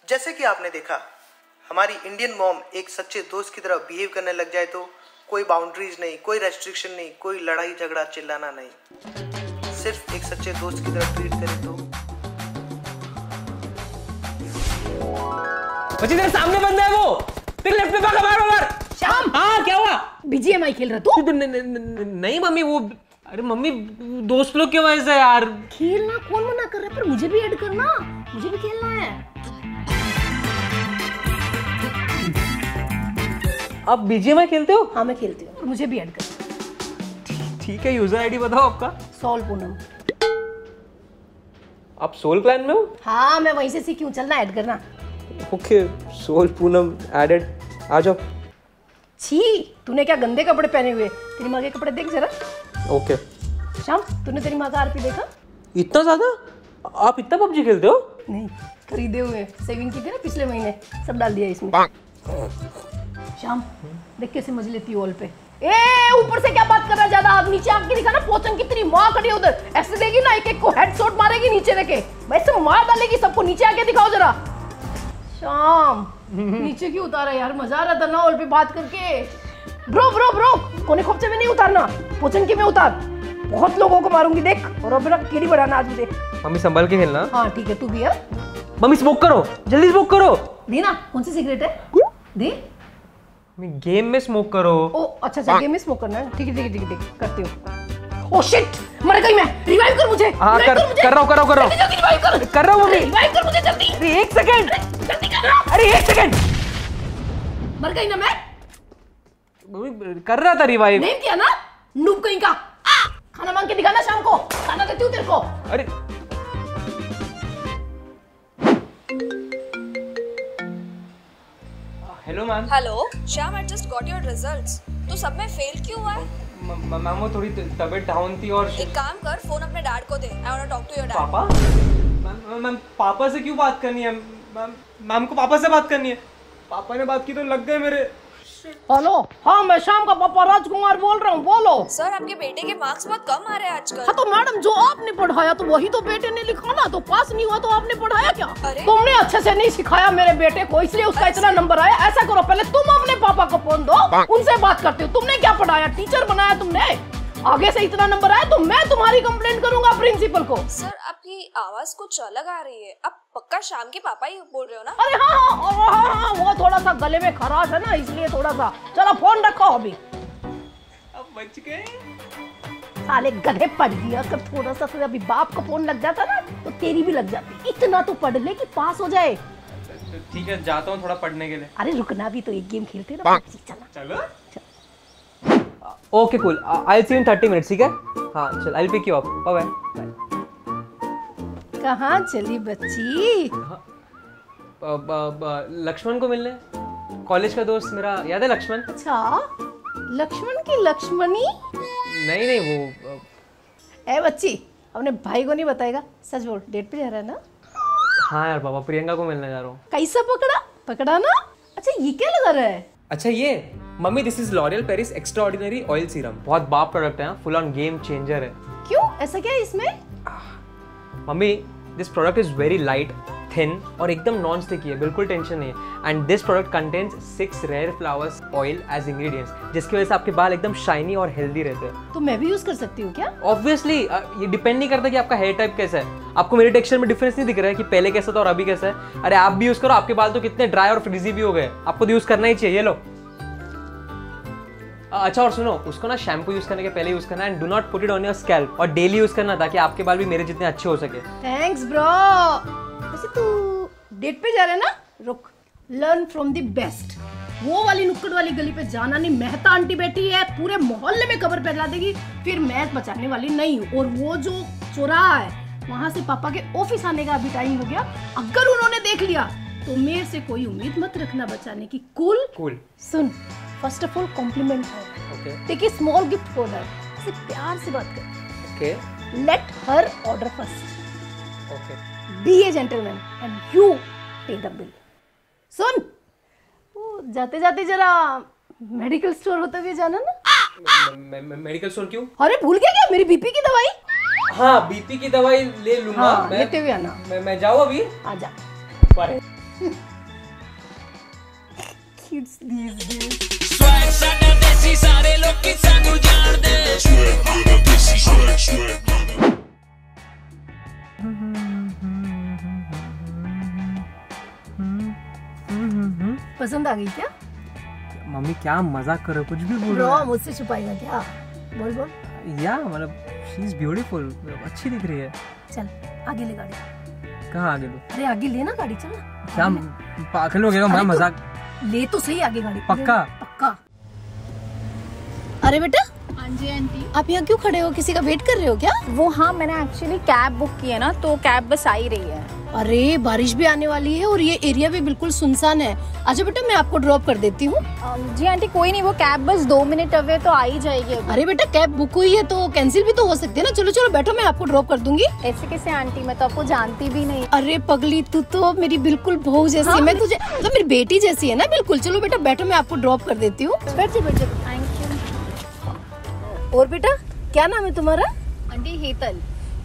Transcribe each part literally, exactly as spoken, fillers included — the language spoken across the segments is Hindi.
जैसे कि आपने देखा, हमारी इंडियन मॉम एक सच्चे दोस्त की तरह बिहेव करने लग जाए तो कोई बाउंड्रीज नहीं, कोई रेस्ट्रिक्शन नहीं, कोई लड़ाई झगड़ा चिल्लाना नहीं, सिर्फ एक सच्चे दोस्त की तरह ट्रीट करे तो। बच्ची तेरे सामने बंदा है वो, तेरे लेफ्ट पे भागा मारो मार। श्याम, हाँ क्या हुआ? बीजीएमआई खेल रहा तू? नहीं मम्मी, वो अरे मम्मी दोस्त लोग की वजह से यार। खेलना कौन मना कर रहा है, पर मुझे भी ऐड करना, मुझे भी खेलना है। आप बीजीएमआई खेलते हो? हाँ मैं खेलती हूँ, मुझे भी ऐड कर। ठीक है, यूजर आईडी बताओ आपका। सोल पूनम। आप सोल क्लैन में हो? हाँ मैं वहीं से सीखी हूँ, चलना ऐड करना। ओके, सोल पूनम एडेड, आ जाओ। छी, तूने क्या गंदे कपड़े पहने हुए, तेरी माँ के कपड़े देख जरा। ओके। श्याम, तूने तेरी माँ का आरपी देखा? इतना ज्यादा? आप इतना पबजी खेलते हो? नहीं, खरीदे हुए, सेविंग की थी ना पिछले महीने, सब डाल दिया इसमें। श्याम, देख कैसे मजे लेती है वॉल पे। ए, ऊपर से क्या बात कर रहा है ज्यादा, आप नीचे आके दिखा ना, पोचन की तेरी माँ खड़ी उधर, ऐसे देगी ना, एक एक को हेडशॉट मारेगी नीचे देखे, वैसे मार डालेगी सबको। नीचे आके दिखाओ जरा। श्याम, नीचे क्यों उतारा यार, मजा आ रहा था ना वॉल पे बात करके। ब्रो ब्रो ब्रो, कोने खोपचे में नहीं उतारना, पोचन की में उतार, बहुत लोगों को मारूंगी देख, और अब कीड़ी बढ़ाना आज मुझे। मम्मी संभल के खेलना। हाँ ठीक है, तू भी है। मम्मी स्मोक करो, जल्दी स्मोक करो। दे ना, कौन सी सिगरेट है, दे। गेम में स्मोक करो। ओ अच्छा अच्छा, गेम में स्मोक करना है, ठीक है ठीक है ठीक है, करती हूँ। ओ शिट, मर गई मैं, रिवाइव कर मुझे। हाँ कर, कर, कर रहा हूँ कर रहा हूँ कर रहा हूँ रिवाइव कर कर रहा हूँ मम्मी, रिवाइव कर मुझे जल्दी। अरे एक सेकंड, जल्दी कर रहा। अरे एक सेकंड। मर गई ना मैं, मम्मी कर रहा था रिवाइव। नहीं किया ना, नूब कहीं का। खाना मांग के दिखाना शाम को, खाना देती हूँ तेरे को। अरे hello ma'am. Hello Shyam, I just got your results. तो सब में फेल क्यों हुआ है? मैम वो थोड़ी तबीयत डाउन थी और एक काम कर, फोन अपने डैड को दे। I want to talk to your dad. पापा? मैम मैम पापा से क्यों बात करनी है? मैम मैम को पापा से बात करनी है। पापा ने बात की तो लग गए मेरे। हेलो, हाँ मैं शाम का पापा राजकुमार बोल रहा हूँ, बोलो। सर आपके बेटे के मार्क्स बहुत कम आ रहे हैं आजकल। हाँ तो मैडम, जो आपने पढ़ाया तो वही तो बेटे ने लिखा ना, तो पास नहीं हुआ तो आपने पढ़ाया क्या? अरे? तुमने अच्छे से नहीं सिखाया मेरे बेटे को, इसलिए उसका इतना नंबर आया। ऐसा करो, पहले तुम अपने पापा को फोन दो, उनसे बात करते हो। तुमने क्या पढ़ाया, टीचर बनाया तुमने, आगे से इतना नंबर आया तो मैं तुम्हारी कंप्लेंट करूंगा प्रिंसिपल को। सर आपकी आवाज कुछ अलग आ रही है, आप पक्का श्याम के पापा ही बोल रहे हो ना? अरे हाँ हाँ हाँ हाँ, हाँ वो थोड़ा सा गले में खराश है ना, इसलिए थोड़ा सा। चलो फोन रखो अभी। अब बच गए। साले गधे, पढ़ दिया कर थोड़ा सा, अभी बाप का फोन लग जाता ना तो तेरी भी लग जाती। इतना तो पढ़ ले कि पास हो जाए। ठीक है, जाता हूँ थोड़ा पढ़ने के लिए। अरे रुकना भी तो, एक गेम खेलते ना। चला चलो। Okay cool, I will see you in thirty minutes, ठीक है? हाँ चल, I will pick you up, bye bye. कहाँ चली बच्ची? लक्ष्मण को मिलने, कॉलेज का दोस्त मेरा, याद है लक्ष्मण? अच्छा, लक्ष्मण की लक्ष्मणी? नहीं नहीं वो। ए बच्ची, अपने भाई को नहीं बताएगा, सच बोल, डेट पे जा रहा है ना? हाँ यार पापा, प्रियंका को मिलने जा रहा हूँ। कैसा पकड़ा पकड़ा ना? अच्छा ये क्या लगा रहा है? अच्छा ये मम्मी, this is L'Oreal Paris extraordinary oil serum, बहुत बाप प्रोडक्ट है, फुल ऑन गेम चेंजर है। क्यों, ऐसा क्या है इसमें? मम्मी this product is very light, thin और एकदम नॉन स्टिकी है, बिल्कुल टेंशन नहीं है। And this product contains six rare flowers oil as ingredients, जिसकी वजह से आपके बाल एकदम शाइनी और हेल्दी रहते हैं। तो मैं भी यूज कर सकती हूँ क्या? ऑब्वियसली, ये डिपेंड नहीं करता कि आपका हेयर टाइप कैसा है। आपको मेरे टेक्सचर में डिफरेंस नहीं दिख रहा है कि पहले कैसा था और अभी कैसा है? अरे आप भी यूज करो, आपके बाल तो कितने ड्राई और फ्रीजी भी हो गए, आपको तो यूज करना ही चाहिए। ये लो। अच्छा और सुनो, उसको ना शैम्पू यूज करने के पहले यूज करना, and do not put it on your scalp, और डेली यूज करना ताकि आपके बाल भी मेरे जितने अच्छे हो सके। Thanks bro. वैसे तू डेट पे जा रहा है ना, रुक, लर्न फ्रॉम द बेस्ट। वो वाली नुक्कड़ वाली गली पे जाना नहीं, मेहता आंटी बैठी है, पूरे मोहल्ले में खबर फैला देगी, फिर मैं बचाने वाली नहीं हूँ। और वो जो चौराहा है, वहां से पापा के ऑफिस आने का अभी टाइम हो गया, अगर उन्होंने देख लिया तो मेरे से कोई उम्मीद मत रखना बचाने की। कूल? कूल। सुन, फर्स्ट ऑफ ऑल कॉम्प्लीमेंट है, okay, take a small gift for her, से प्यार से बात कर। Okay, let her order first, okay, be a gentleman and you pay the bill. सुन, वो जाते जाते जरा मेडिकल स्टोर होते हुए जाना ना। मेडिकल स्टोर क्यों? अरे भूल गया क्या, मेरी बीपी की दवाई? हाँ बीपी की दवाई ले लूंगा। हाँ, मैं, लेते हुए आना। मैं, मैं जाऊँ अभी? आजा। Bye. Kids these days. Swag साडा देसी सारे लोकी सानू जान दे Swag मेरा देसी swag swag पसंद आ गई क्या? मम्मी क्या मजाक कर रहे हो, कुछ भी बोल ब्रो रहे मुझसे छुपाएगा क्या? बोल बोल। हो। या मतलब शी इज ब्यूटीफुल, अच्छी दिख रही है। चल आगे ले गाड़ी। कहाँ आगे लो? अरे आगे ले ना गाड़ी, चल ना। क्या पागल हो गया मैं? मजाक ले तो सही आगे गाड़ी। पक्का? पक्का। अरे बेटा, हाँ जी आंटी। आप यहाँ क्यों खड़े हो? किसी का वेट कर रहे हो क्या? वो हाँ, मैंने एक्चुअली कैब बुक की है ना, तो कैब बस आ ही रही है। अरे बारिश भी आने वाली है और ये एरिया भी बिल्कुल सुनसान है। अच्छा बेटा, मैं आपको ड्रॉप कर देती हूँ। जी आंटी कोई नहीं, वो कैब बस दो मिनट अवे तो आ ही जाएगी अभी। अरे बेटा, कैब बुक हुई है तो कैंसिल भी तो हो सकती है ना। चलो चलो बैठो, मैं आपको ड्रॉप कर दूंगी। ऐसे कैसे आंटी, मैं तो आपको जानती भी नहीं। अरे पगली, तू तो मेरी बिल्कुल बहू जैसी है। मैं तुझे मतलब मेरी बेटी जैसी है ना बिल्कुल। चलो बेटा बैठो, मैं आपको ड्रॉप कर देती हूँ। बैठ जा बैठ जा। Thank you. और बेटा क्या नाम है तुम्हारा? आंटी हेतल।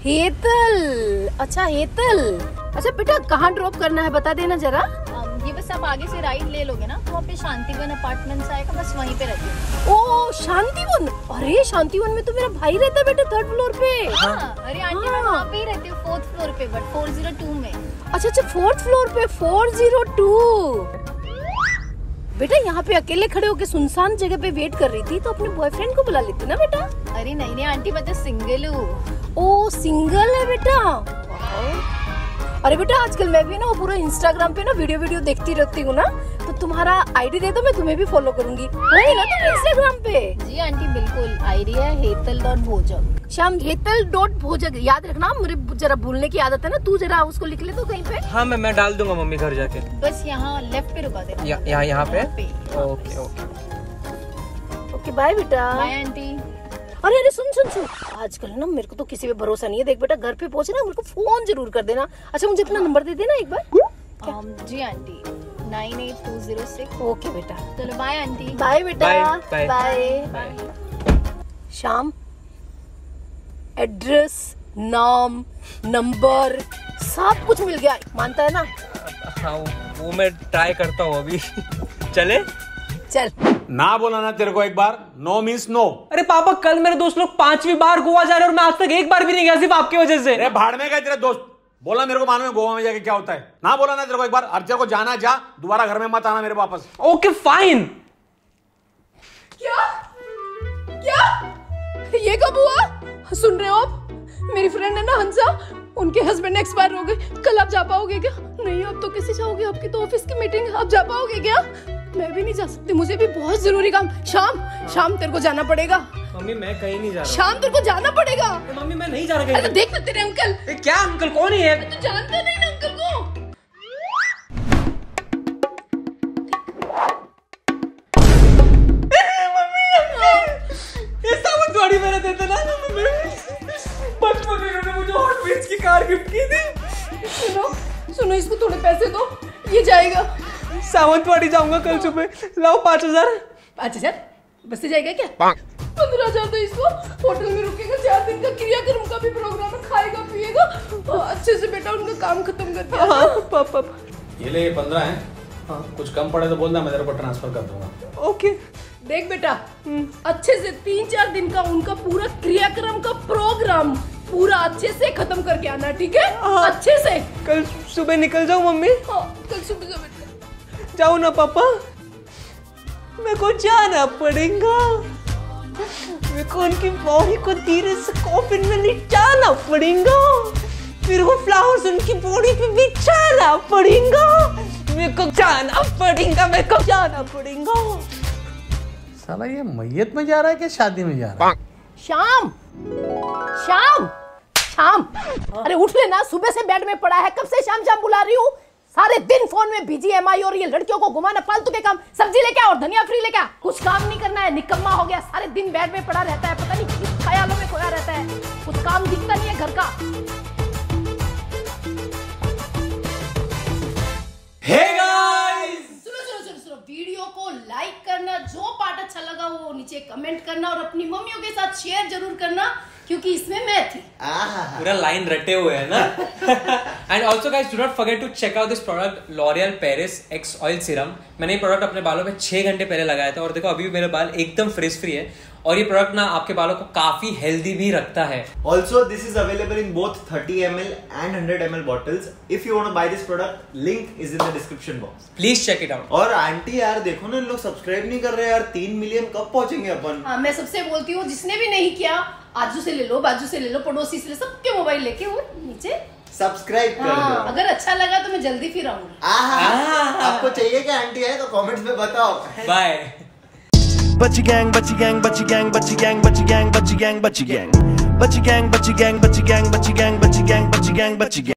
हेतल। अच्छा हेतल। अच्छा बेटा, कहाँ ड्रॉप करना है बता देना जरा। um, ये बस आप आगे से राइट ले लोगे ना, तो वहाँ पे शांतिवन अपार्टमेंट्स आएगा, बस वहीं पे रहती हूँ। ओ शांतिवन। अरे शांतिवन में तो मेरा भाई रहता है बेटा, थर्ड फ्लोर पे। हाँ, अरे आंटी मैं हाँ। वहाँ पे ही रहती हूँ, फोर्थ फ्लोर पे, बट फोर जीरो टू में। अच्छा अच्छा, फोर्थ फ्लोर पे फोर जीरो टू। बेटा यहाँ पे अकेले खड़े होके सुनसान जगह पे वेट कर रही थी, तो अपने बॉयफ्रेंड को बुला लेती ना बेटा। अरे नहीं नहीं आंटी, मैं तो सिंगल हूँ। ओ सिंगल है बेटा। अरे बेटा, आजकल मैं भी ना वो पूरा इंस्टाग्राम पे ना वीडियो वीडियो देखती रहती हूँ ना, तो तुम्हारा आईडी दे दो, मैं तुम्हें भी फॉलो करूंगी। वही ना तुम इंस्टाग्राम पे? जी आंटी बिल्कुल, आईडी है हेतल डॉट भोजक। शाम हेतल डॉट भोजक, याद रखना, मुझे जरा भूलने की आदत है ना। तू जरा उसको लिख ले तो कहीं पे। हाँ मैं मैं डाल दूंगा मम्मी घर जाके। बस यहाँ लेफ्ट पे रुका देना। या- यहाँ यहाँ पे? पे। Okay okay. ओके बाय बेटा। Bye aunty. अरे अरे सुन सुन सुन, आजकल ना मेरे को तो किसी पे भरोसा नहीं है। देख बेटा, घर पे पहुंचे ना मेरे को फोन जरूर कर देना। अच्छा मुझे अपना नंबर दे देना एक बार। um, जी aunty nine eight two zero six. Okay बेटा, चलो बाय आंटी। बाय बेटा। Bye, bye. बाय। शाम, एड्रेस, नाम, नंबर सब कुछ मिल गया, मानता है ना? हाँ वो मैं ट्राई करता हूँ अभी। चले? चल। ना बोला ना तेरे को एक बार, नो मीन्स नो। अरे पापा, कल मेरे दोस्त लोग पांचवी बार गोवा जा रहे हैं और मैं आज तक एक बार भी नहीं गया, सिर्फ आपकी वजह से। अरे भाड़ में गए तेरे दोस्त। बोला मेरे को मालूम है गोवा में जाके क्या होता है। ना बोला ना तेरे को एक बार, और तेरे को जाना जा, दोबारा घर में मत आना मेरे वापस। Okay fine. क्या क्या ये कब हुआ? सुन रहे हो आप? मेरी फ्रेंड है ना हंसा, उनके हस्बैंड एक्सपायर हो गए। कल आप जा पाओगे क्या? नहीं, अब तो कैसे जाओगे? आपकी तो ऑफिस की मीटिंग, आप जा पाओगे क्या? मैं भी नहीं जा सकती, मुझे भी बहुत जरूरी काम। शाम शाम तेरे को जाना पड़ेगा। मम्मी मैं कहीं नहीं जा रहा। शाम तेरे को जाना पड़ेगा। मम्मी मैं नहीं जा रहा कहीं। अरे देख ना तेरे अंकल। ए, क्या अंकल? कौन है? तू जानता नहीं ना अंकल को? ये सावंतवाड़ी मैंने देता ना बचपन में उन्होंने मुझे हॉट व्हील्स की कार गिफ्ट की थी। सुनो सुनो, इसको थोड़े पैसे दो, ये जाएगा। सावंतवाड़ी जाऊंगा कल सुबह, लाओ पाँच हजार। पाँच हजार बस से जाएगा क्या? पंद्रह हजार तो इसको, होटल में रुकेगा चार दिन का, क्रियाक्रम का भी प्रोग्राम है, खाएगा पिएगा अच्छे से बेटा, उनका काम खत्म कर दिया। हाँ पापा। ये ले, ये पंद्रह है। हाँ कुछ कम पड़े तो बोलना, मैं तेरे को ट्रांसफर कर दूंगा। ओके। देख बेटा, अच्छे से तीन चार दिन का उनका पूरा क्रियाक्रम का प्रोग्राम पूरा अच्छे से खत्म करके आना, ठीक है? हाँ। अच्छे से। कल सुबह निकल जाऊं मम्मी? हाँ कल सुबह जा बेटा। जाओ ना पापा, मेरे को जाना पड़ेगा। मेरे को उनकी बॉडी को धीरे से कॉफिन में लिटाना पड़ेगा। मेरे को फ्लावर्स उनकी बॉडी पे बिछाना पड़ेगा। मेरे को जाना पड़ेगा, मेरे को जाना पड़ेगा। साला ये मैयत में जा रहा है क्या शादी में जा रहा है? शाम शाम शाम, अरे उठ लेना, सुबह से बेड में पड़ा है, कब से शाम शाम बुला रही हूँ? सारे दिन फोन में बिजी एम आई और ये लड़कियों को घुमाना, फालतू के काम। सब्जी लेके और धनिया फ्री लेके, कुछ काम नहीं करना है, निकम्मा हो गया, सारे दिन बेड में पड़ा रहता है, पता नहीं किस ख्यालों में खोया रहता है, कुछ काम दिखता नहीं है घर का। हे गाइस, सुनो सुनो सुनो सुनो, वीडियो को लाइक करना, जो पार्ट अच्छा लगा वो नीचे कमेंट करना और अपनी मम्मियों के साथ शेयर जरूर करना, क्योंकि इसमें मैं थी। पूरा लाइन रटे हुए है ना. And also guys do not forget to check out this product L'Oreal Paris X oil serum. मैंने ये प्रोडक्ट अपने बालों में छह घंटे पहले लगाया था और देखो अभी भी मेरे बाल एकदम फ्रिज फ्री है. और ये प्रोडक्ट ना आपके बालों को काफी हेल्दी भी रखता है. Also, this is available in both thirty milliliters and one hundred milliliters bottles. If you want to buy this product, link is in the description box. Please check it out. और आंटी यार देखो ना, इन लोग सब्सक्राइब नहीं कर रहे यार. तीन मिलियन कब पहुंचेंगे अपन? हाँ, मैं सबसे बोलती हूँ जिसने भी नहीं किया, आजू से ले लो, बाजू से ले लो, पड़ोसी से ले, सबके मोबाइल लेके वो नीचे सब्सक्राइब कर हाँ, दो. अगर अच्छा लगा तो मैं जल्दी फिर आऊंगी. आपको चाहिए क्या आंटी है तो कमेंट्स में बताओ. Bye. Butchie gang, butchie gang, butchie gang, butchie gang, butchie gang, butchie gang, butchie gang, butchie gang, butchie gang, butchie gang, butchie gang, butchie gang, butchie gang, butchie gang.